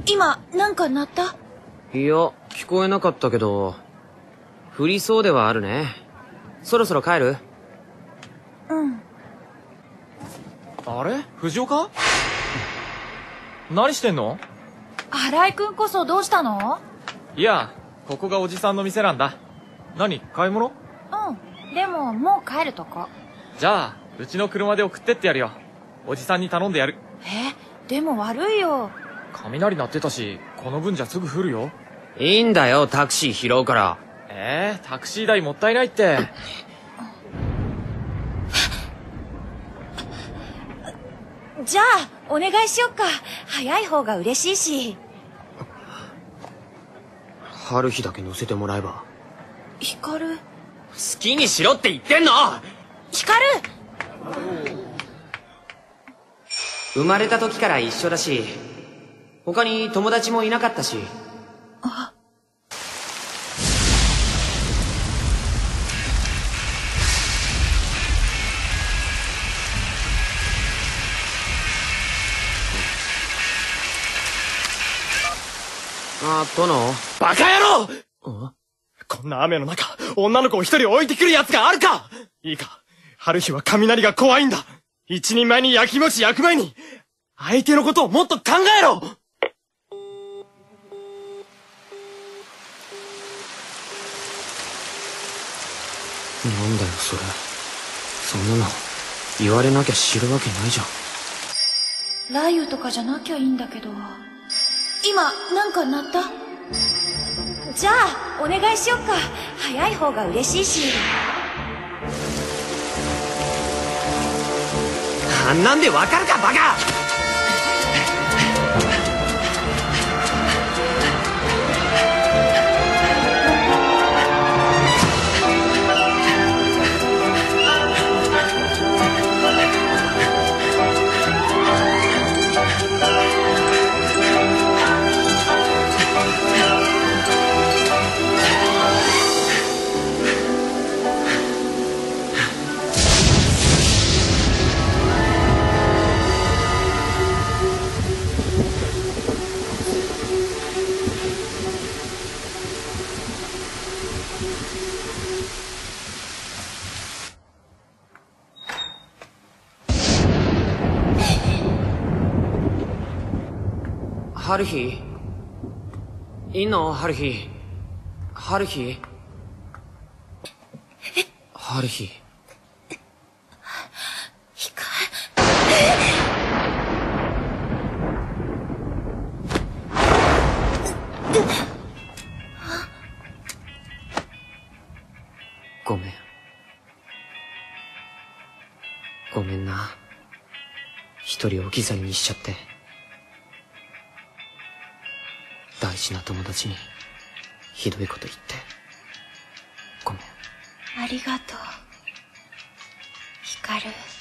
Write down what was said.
今なんか鳴った？ いや、聞こえなかったけど、降りそうではあるね。そろそろ帰る？ うん。 あれ藤岡？何してんの？ 新井くんこそどうしたの？ いや、ここがおじさんの店なんだ。何、買い物？ うん。でももう帰るとこ。 じゃあうちの車で送ってってやるよ。おじさんに頼んでやる。 でも悪いよ。 雷鳴ってたし、この分じゃすぐ降るよ。 いいんだよ、タクシー拾うから。 タクシー代もったいないって。 じゃあお願いしよっか。早い方が嬉しいし。 春日だけ乗せてもらえば。 光。 好きにしろって言ってんの！ 光！ 生まれた時から一緒だし、他に友達もいなかったし。殿。 バカ野郎！こんな雨の中、女の子を一人置いてくる奴があるか！いいか、春日は雷が怖いんだ。一人前に焼きもち焼く前に、相手のことをもっと考えろ！ なんだよ、それ。そんなの、言われなきゃ知るわけないじゃん。 雷雨とかじゃなきゃいいんだけど。今なんか鳴った？じゃあお願いしよっか。早い方が嬉しいし。 あんなんでわかるか、バカ！春日？いんの？春日？春日？春日？ごめん。ごめんな。一人置き去りにしちゃって。大事な友達にひどいこと言って。ごめん。 ありがとう、光。